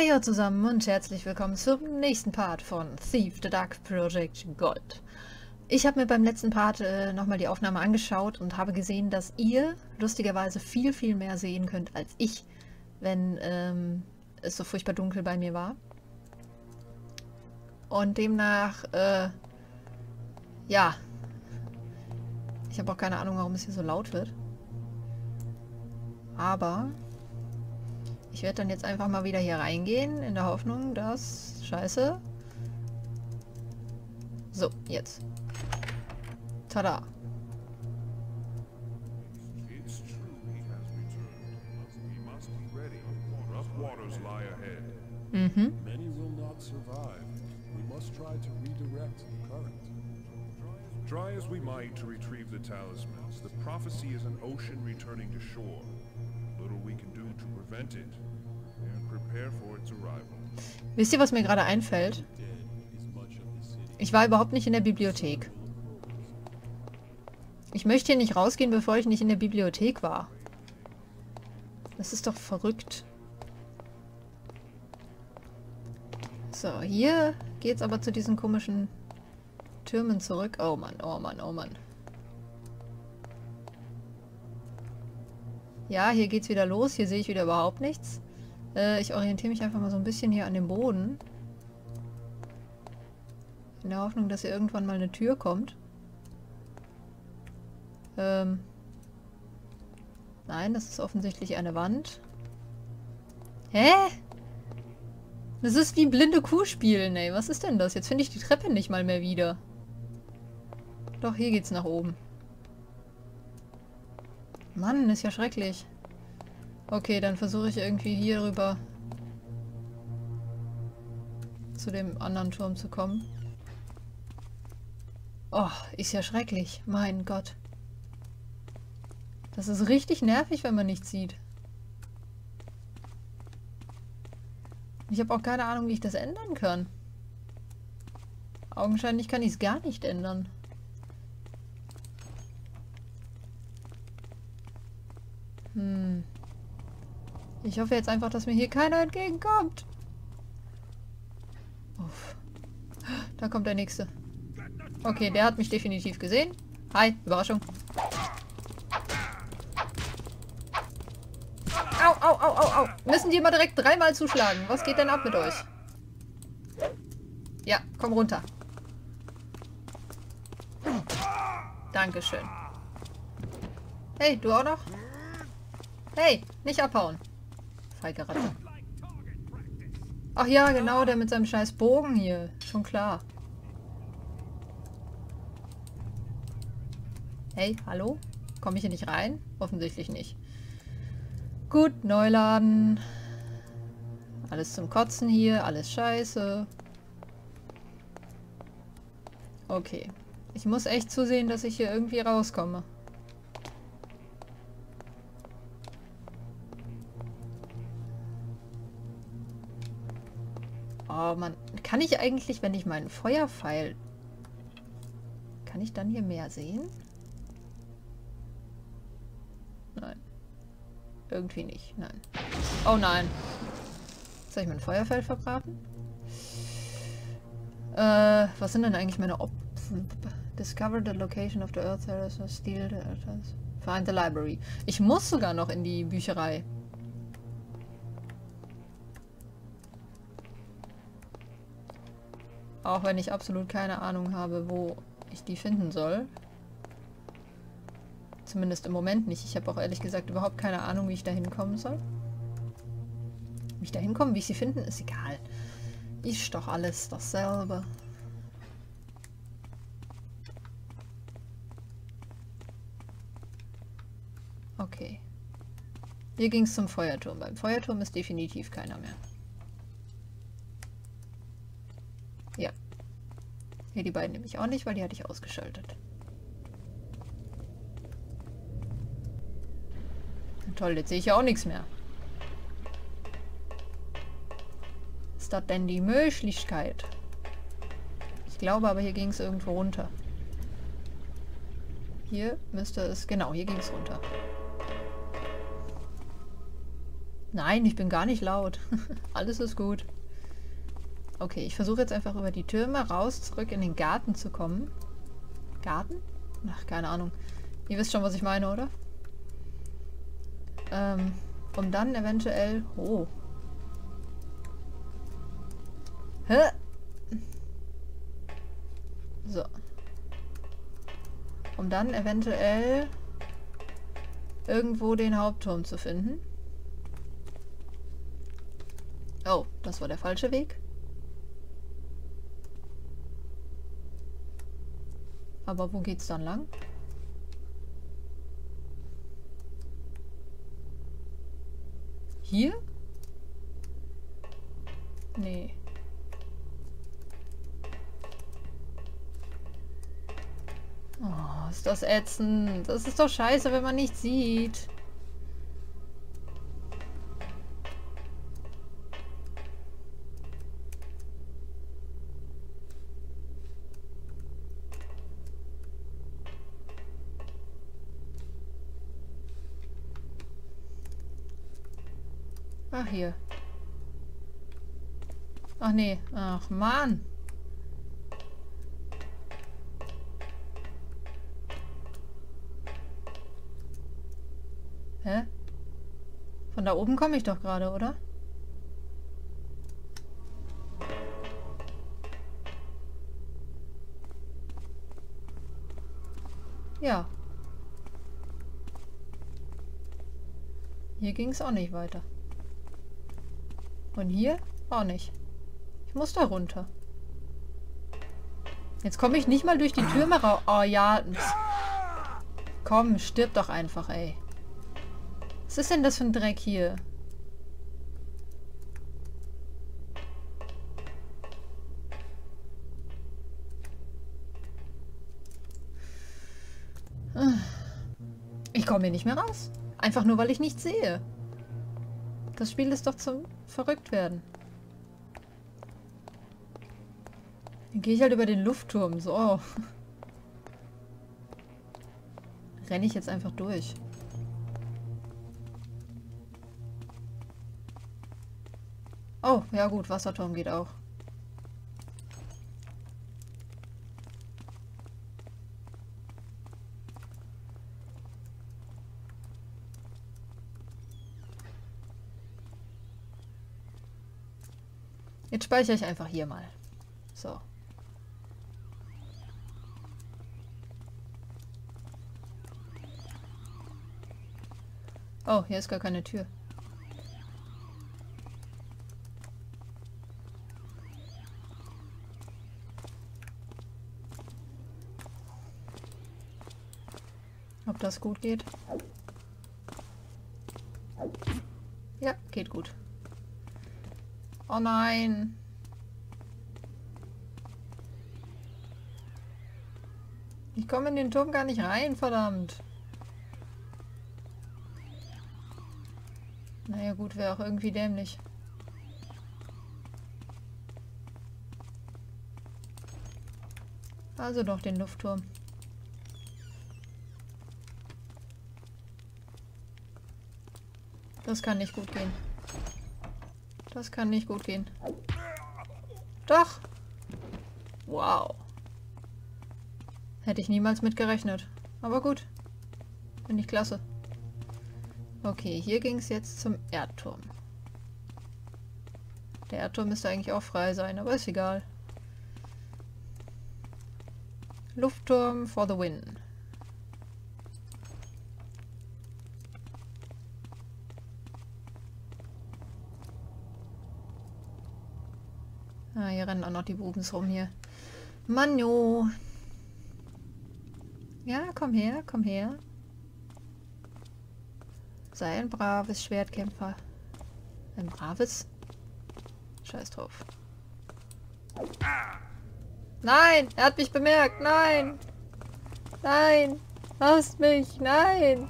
Heyo zusammen und herzlich willkommen zum nächsten Part von Thief the Dark Project Gold. Ich habe mir beim letzten Part nochmal die Aufnahme angeschaut und habe gesehen, dass ihr lustigerweise viel mehr sehen könnt als ich, wenn es so furchtbar dunkel bei mir war. Und demnach, ja, ich habe auch keine Ahnung, warum es hier so laut wird. Aber ich werde dann jetzt einfach mal wieder hier reingehen, in der Hoffnung, dass... Scheiße. So, jetzt. Tada. Mhm. Many will not survive. We must try to redirect the current. Try as we might to retrieve the talismans, the prophecy is an ocean returning to shore. Little we can do to prevent it and prepare for its arrival. Wisst ihr, was mir gerade einfällt? Ich war überhaupt nicht in der Bibliothek. Ich möchte hier nicht rausgehen, bevor ich nicht in der Bibliothek war. Das ist doch verrückt. So, hier geht's aber zu diesen komischen Türmen zurück. Oh Mann, oh Mann, oh Mann. Ja, hier geht's wieder los. Hier sehe ich wieder überhaupt nichts. Ich orientiere mich einfach mal so ein bisschen hier an dem Boden. In der Hoffnung, dass hier irgendwann mal eine Tür kommt. Nein, das ist offensichtlich eine Wand. Hä? Das ist wie blinde Kuh spielen, ey. Was ist denn das? Jetzt finde ich die Treppe nicht mal mehr wieder. Doch, hier geht's nach oben. Mann, ist ja schrecklich. Okay, dann versuche ich irgendwie hier rüber zu dem anderen Turm zu kommen. Oh, ist ja schrecklich. Mein Gott. Das ist richtig nervig, wenn man nichts sieht. Ich habe auch keine Ahnung, wie ich das ändern kann. Augenscheinlich kann ich es gar nicht ändern. Ich hoffe jetzt einfach, dass mir hier keiner entgegenkommt. Uff. Da kommt der Nächste. Okay, der hat mich definitiv gesehen. Hi, Überraschung. Au, au, au, au, au. Müssen die immer direkt dreimal zuschlagen. Was geht denn ab mit euch? Ja, komm runter. Dankeschön. Hey, du auch noch? Hey, nicht abhauen. Feige Ratte. Ach ja, genau, der mit seinem scheiß Bogen hier. Schon klar. Hey, hallo? Komme ich hier nicht rein? Offensichtlich nicht. Gut, neu laden. Alles zum Kotzen hier, alles scheiße. Okay. Ich muss echt zusehen, dass ich hier irgendwie rauskomme. Oh Mann. Kann ich eigentlich, wenn ich meinen Feuerpfeil... Kann ich dann hier mehr sehen? Nein. Irgendwie nicht. Nein. Oh nein. Jetzt habe ich mein Feuerpfeil verbraten. Was sind denn eigentlich meine Discover the location of the Earth. Steal the Earth. Find the library. Ich muss sogar noch in die Bücherei. Auch wenn ich absolut keine Ahnung habe, wo ich die finden soll. Zumindest im Moment nicht. Ich habe auch ehrlich gesagt überhaupt keine Ahnung, wie ich da hinkommen soll. Wie ich da hinkomme, wie ich sie finden, ist egal. Ist doch alles dasselbe. Okay. Hier ging es zum Feuerturm. Beim Feuerturm ist definitiv keiner mehr. Ja. Hier die beiden nämlich auch nicht, weil die hatte ich ausgeschaltet. Toll, jetzt sehe ich ja auch nichts mehr. Ist das denn die Möglichkeit? Ich glaube aber, hier ging es irgendwo runter. Hier müsste es... Genau, hier ging es runter. Nein, ich bin gar nicht laut. Alles ist gut. Okay, ich versuche jetzt einfach über die Türme raus, zurück in den Garten zu kommen. Garten? Ach, keine Ahnung. Ihr wisst schon, was ich meine, oder? Um dann eventuell... Oh. Hä? So. Um dann eventuell irgendwo den Hauptturm zu finden. Oh, das war der falsche Weg. Aber wo geht's dann lang? Hier? Nee. Oh, ist das ätzend. Das ist doch scheiße, wenn man nichts sieht. Ach, hier. Ach nee. Ach, Mann. Hä? Von da oben komme ich doch gerade, oder? Ja. Hier ging es auch nicht weiter. Und hier auch nicht. Ich muss da runter. Jetzt komme ich nicht mal durch die Türme raus. Oh ja. Komm, stirb doch einfach, ey. Was ist denn das für ein Dreck hier? Ich komme hier nicht mehr raus. Einfach nur, weil ich nichts sehe. Das Spiel ist doch zum Verrücktwerden. Dann gehe ich halt über den Luftturm. So. Renne ich jetzt einfach durch. Oh, ja gut, Wasserturm geht auch. Jetzt speichere ich einfach hier mal. So. Oh, hier ist gar keine Tür. Ob das gut geht? Ja, geht gut. Oh nein. Ich komme in den Turm gar nicht rein, verdammt. Naja gut, wäre auch irgendwie dämlich. Also doch den Luftturm. Das kann nicht gut gehen. Das kann nicht gut gehen. Doch! Wow. Hätte ich niemals mit gerechnet. Aber gut. Finde ich klasse. Okay, hier ging es jetzt zum Erdturm. Der Erdturm müsste eigentlich auch frei sein, aber ist egal. Luftturm for the win. Ah, hier rennen auch noch die Bubens rum hier. Manjo. Ja, komm her, komm her. Sei ein braves Schwertkämpfer. Ein braves? Scheiß drauf. Nein! Er hat mich bemerkt! Nein! Nein! Lasst mich! Nein!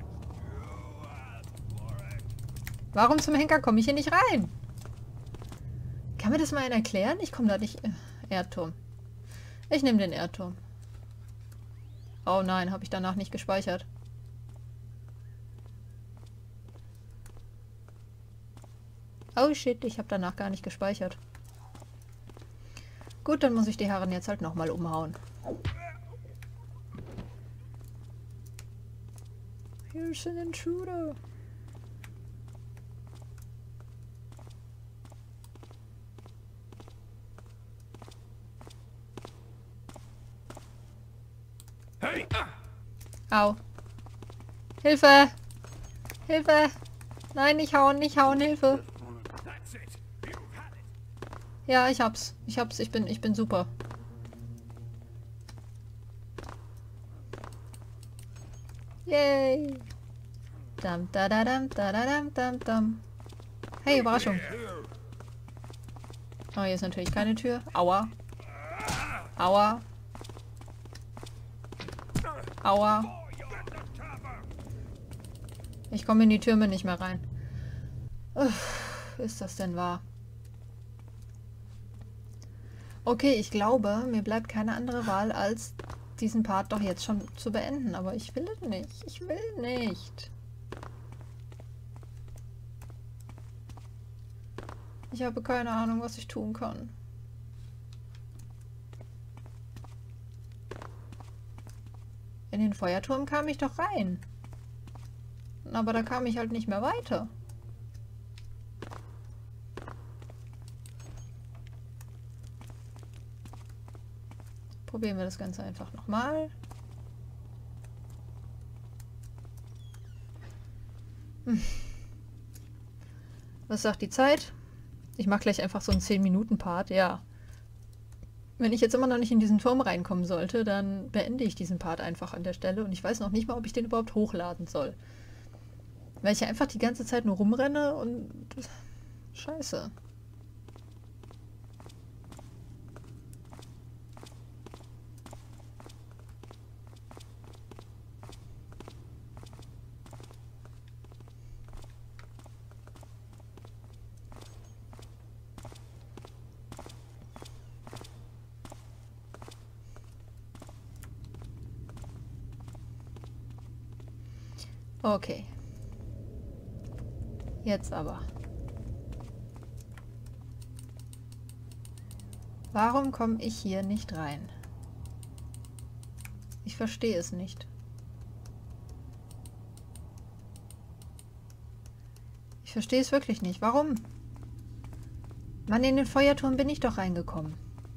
Warum zum Henker komme ich hier nicht rein? Kann mir das mal einer erklären? Ich komme da nicht... Erdturm. Ich nehme den Erdturm. Oh nein, habe ich danach nicht gespeichert. Oh shit, ich habe danach gar nicht gespeichert. Gut, dann muss ich die Herren jetzt halt nochmal umhauen. Here's an intruder. Hey! Au. Hilfe! Hilfe! Nein, nicht hauen, nicht hauen, Hilfe! That's it. You had it. Ja, ich hab's. Ich bin super. Yay! Dam da da dam da da dam dam dam. Hey, Überraschung. Oh, hier ist natürlich keine Tür. Aua. Aua. Aua. Ich komme in die Türme nicht mehr rein. Uff, ist das denn wahr? Okay, ich glaube, mir bleibt keine andere Wahl, als diesen Part doch jetzt schon zu beenden. Aber ich will es nicht. Ich will nicht. Ich habe keine Ahnung, was ich tun kann. In den Feuerturm kam ich doch rein. Aber da kam ich halt nicht mehr weiter. Probieren wir das Ganze einfach nochmal. Was sagt die Zeit? Ich mache gleich einfach so einen 10-Minuten-Part, ja. Wenn ich jetzt immer noch nicht in diesen Turm reinkommen sollte, dann beende ich diesen Part einfach an der Stelle und ich weiß noch nicht mal, ob ich den überhaupt hochladen soll. Weil ich ja einfach die ganze Zeit nur rumrenne und... Scheiße. Okay. Jetzt aber. Warum komme ich hier nicht rein? Ich verstehe es nicht. Ich verstehe es wirklich nicht. Warum? Mann, in den Feuerturm bin ich doch reingekommen.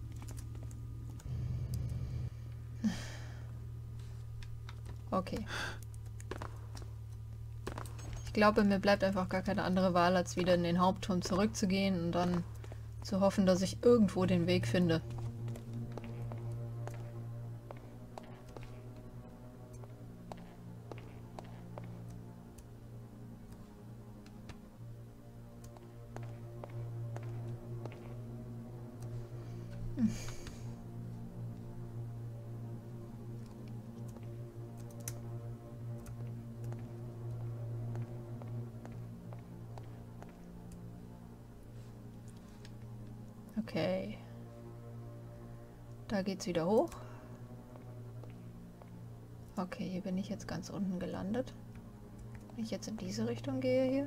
Okay. Ich glaube, mir bleibt einfach gar keine andere Wahl, als wieder in den Hauptturm zurückzugehen und dann zu hoffen, dass ich irgendwo den Weg finde. Okay. Da geht's wieder hoch. Okay, hier bin ich jetzt ganz unten gelandet. Wenn ich jetzt in diese Richtung gehe hier.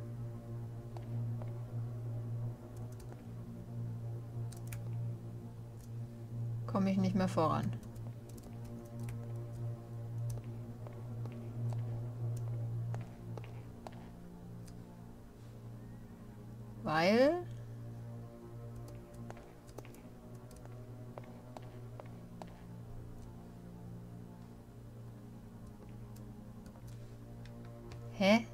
Komme ich nicht mehr voran. Weil... Hä?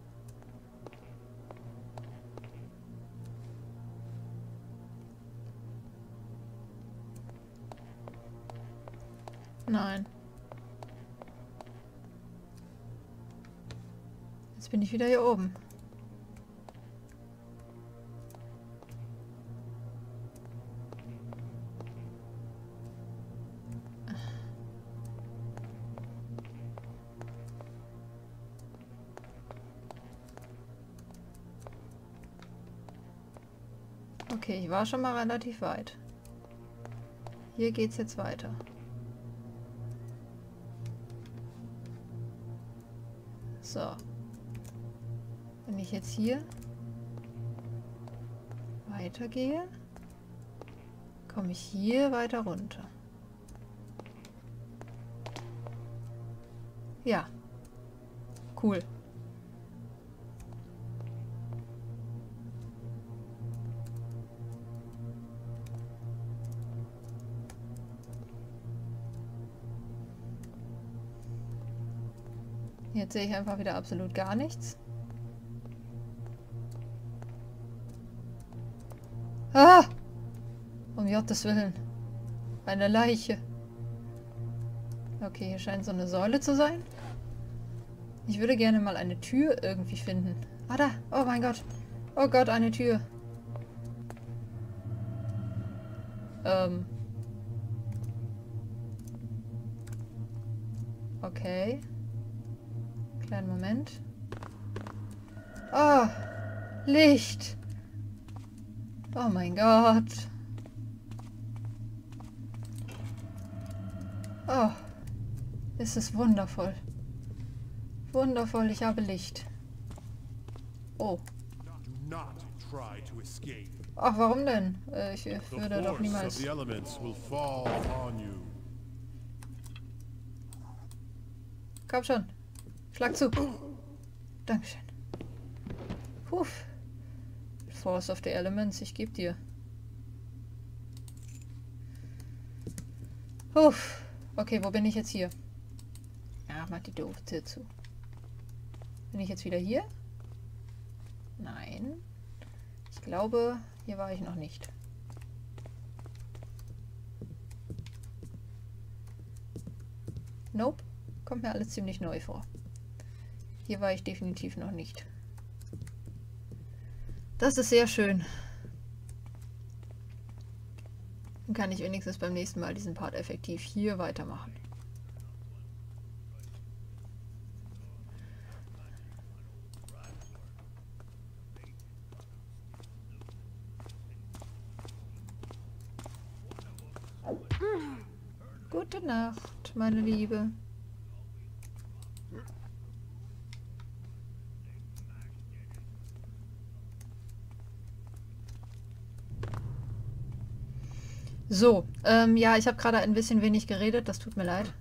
Nein. Jetzt bin ich wieder hier oben. Okay, ich war schon mal relativ weit. Hier geht's jetzt weiter. So. Wenn ich jetzt hier weitergehe, komme ich hier weiter runter. Ja. Cool. Jetzt sehe ich einfach wieder absolut gar nichts. Ah! Um Gottes Willen. Eine Leiche. Okay, hier scheint so eine Säule zu sein. Ich würde gerne mal eine Tür irgendwie finden. Ah, da! Oh mein Gott! Oh Gott, eine Tür. Okay. Kleinen Moment. Oh! Licht! Oh mein Gott! Oh! Es ist wundervoll. Wundervoll, ich habe Licht. Oh. Ach, warum denn? Ich würde doch niemals... Komm schon. Schlag zu. Dankeschön. Puh. Force of the Elements, ich geb dir. Puh. Okay, wo bin ich jetzt hier? Ja, mach die doofe Tür zu. Bin ich jetzt wieder hier? Nein. Ich glaube, hier war ich noch nicht. Nope. Kommt mir alles ziemlich neu vor. Hier war ich definitiv noch nicht. Das ist sehr schön. Dann kann ich wenigstens beim nächsten Mal diesen Part effektiv hier weitermachen. Gute Nacht, meine Liebe. So, ja, ich habe gerade ein bisschen wenig geredet, das tut mir leid.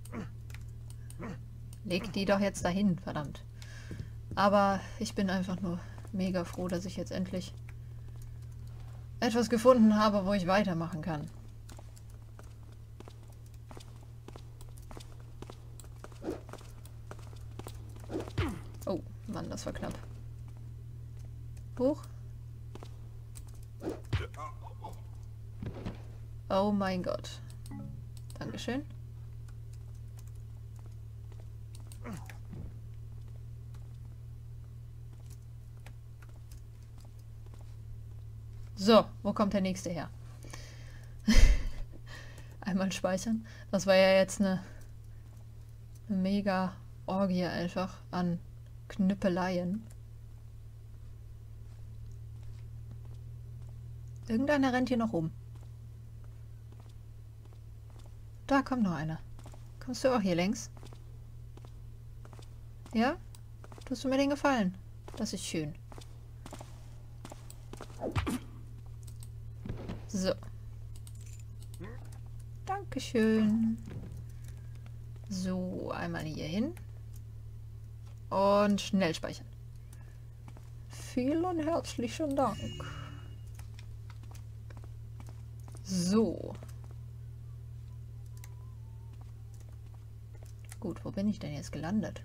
Leg die doch jetzt dahin, verdammt. Aber ich bin einfach nur mega froh, dass ich jetzt endlich etwas gefunden habe, wo ich weitermachen kann. Oh, Mann, das war knapp. Hoch. Oh mein Gott. Dankeschön. So, wo kommt der nächste her? Einmal speichern. Das war ja jetzt eine mega Orgie einfach an Knüppeleien. Irgendeiner rennt hier noch rum. Da kommt noch einer. Kommst du auch hier längs? Ja? Tust du mir den Gefallen? Das ist schön. So. Dankeschön. So, einmal hier hin. Und schnell speichern. Vielen herzlichen Dank. So. Gut, wo bin ich denn jetzt gelandet?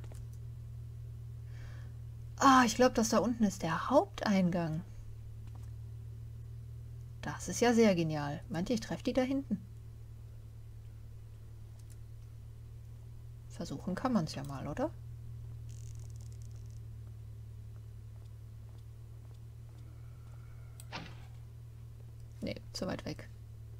Ah, ich glaube, das da unten ist der Haupteingang. Das ist ja sehr genial. Meint ihr, ich treffe die da hinten? Versuchen kann man es ja mal, oder? Nee, zu weit weg.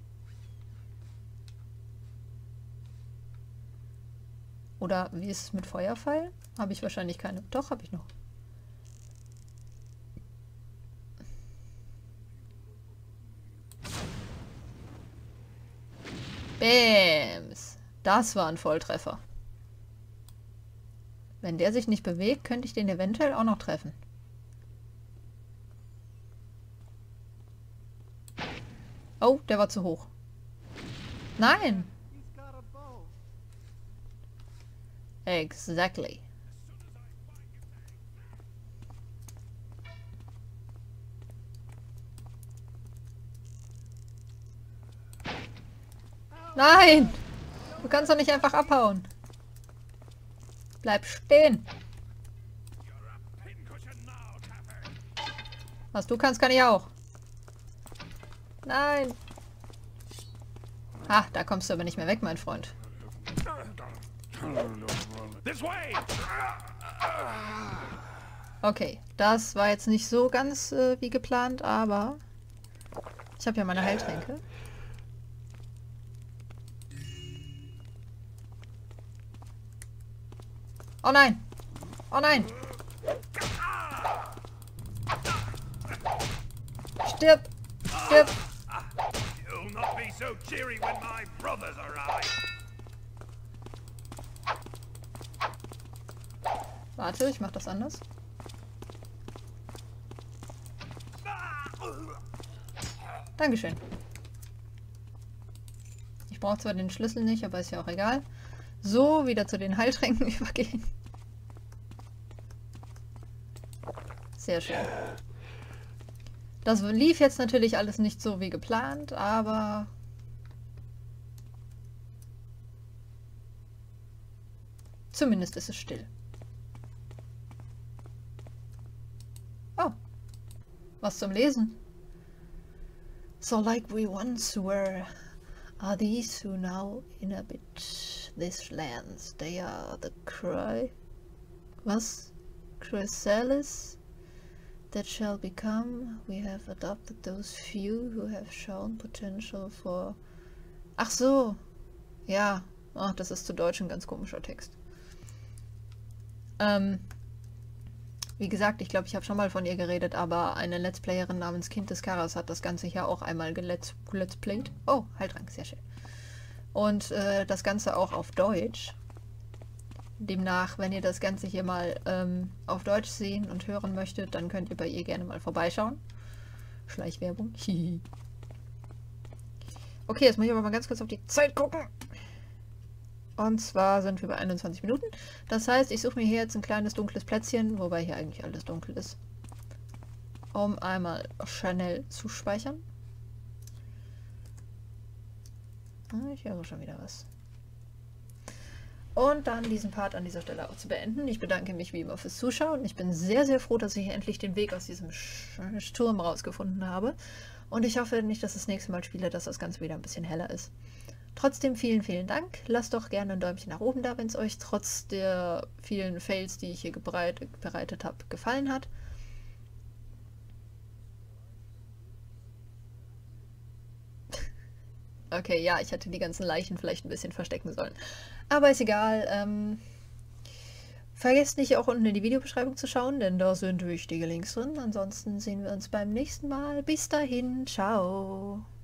Oder wie ist es mit Feuerpfeilen? Habe ich wahrscheinlich keine. Doch, habe ich noch. Bäms. Das war ein Volltreffer. Wenn der sich nicht bewegt, könnte ich den eventuell auch noch treffen. Oh, der war zu hoch. Nein! Exactly. Nein! Du kannst doch nicht einfach abhauen. Bleib stehen. Was du kannst, kann ich auch. Nein. Ah, da kommst du aber nicht mehr weg, mein Freund. Okay, das war jetzt nicht so ganz wie geplant, aber ich habe ja meine Heiltränke. Oh nein! Oh nein! Stirb! Stirb! You'll not be so cheery when my brothers arrive. Warte, ich mach das anders. Dankeschön. Ich brauche zwar den Schlüssel nicht, aber ist ja auch egal. So, wieder zu den Heiltränken übergehen. Sehr schön. Das lief jetzt natürlich alles nicht so wie geplant, aber zumindest ist es still. Oh, was zum Lesen. So like we once were, are these who now inhabit these lands. They are the chrysalis that shall become. We have adopted those few who have shown potential for... Ach so. Ja. Ach, das ist zu Deutsch ein ganz komischer Text. Wie gesagt, ich glaube, ich habe schon mal von ihr geredet, aber eine Let's Playerin namens Kind des Karas hat das Ganze hier auch einmal Let's Played. Oh, Heiltrank, sehr schön. Und das Ganze auch auf Deutsch. Demnach, wenn ihr das Ganze hier mal auf Deutsch sehen und hören möchtet, dann könnt ihr bei ihr gerne mal vorbeischauen. Schleichwerbung. Okay, jetzt muss ich aber mal ganz kurz auf die Zeit gucken. Und zwar sind wir bei 21 Minuten. Das heißt, ich suche mir hier jetzt ein kleines dunkles Plätzchen, wobei hier eigentlich alles dunkel ist, um einmal schnell zu speichern. Ich höre schon wieder was. Und dann diesen Part an dieser Stelle auch zu beenden. Ich bedanke mich wie immer fürs Zuschauen. Ich bin sehr, sehr froh, dass ich endlich den Weg aus diesem Sturm rausgefunden habe. Und ich hoffe, wenn ich das nächste Mal spiele, dass das Ganze wieder ein bisschen heller ist. Trotzdem vielen, vielen Dank. Lasst doch gerne ein Däumchen nach oben da, wenn es euch trotz der vielen Fails, die ich hier bereitet habe, gefallen hat. Okay, ja, ich hätte die ganzen Leichen vielleicht ein bisschen verstecken sollen. Aber ist egal. Vergesst nicht, auch unten in die Videobeschreibung zu schauen, denn da sind wichtige Links drin. Ansonsten sehen wir uns beim nächsten Mal. Bis dahin, ciao.